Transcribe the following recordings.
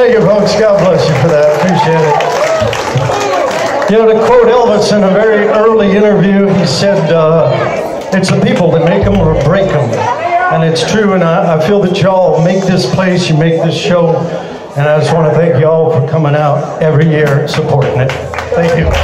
Thank you, folks. God bless you for that. Appreciate it. You know, to quote Elvis in a very early interview, he said, it's the people that make them or break them. And it's true, and I feel that y'all make this place, you make this show, and I just want to thank y'all for coming out every year supporting it. Thank you.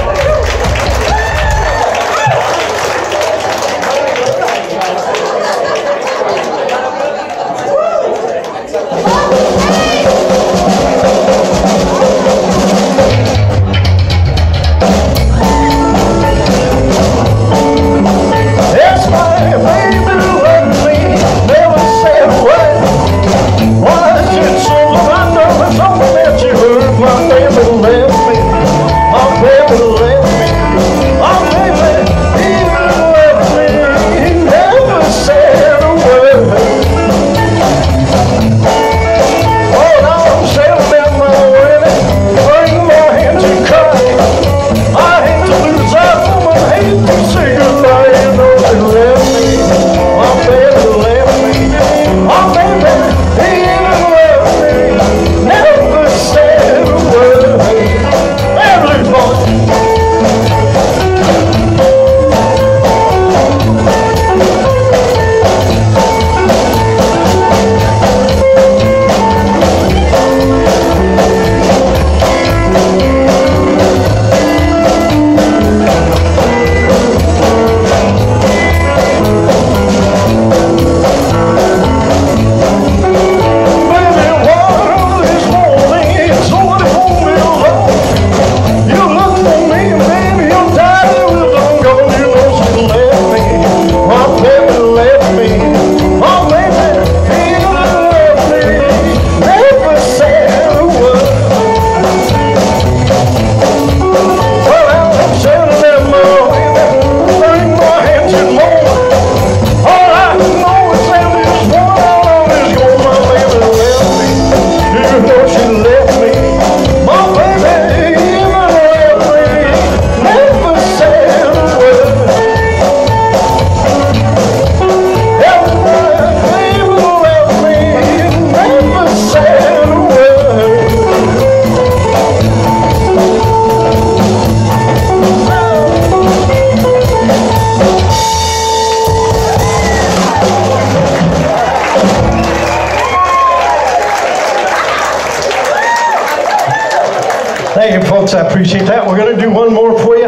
Thank you, folks. I appreciate that. We're going to do one more for you.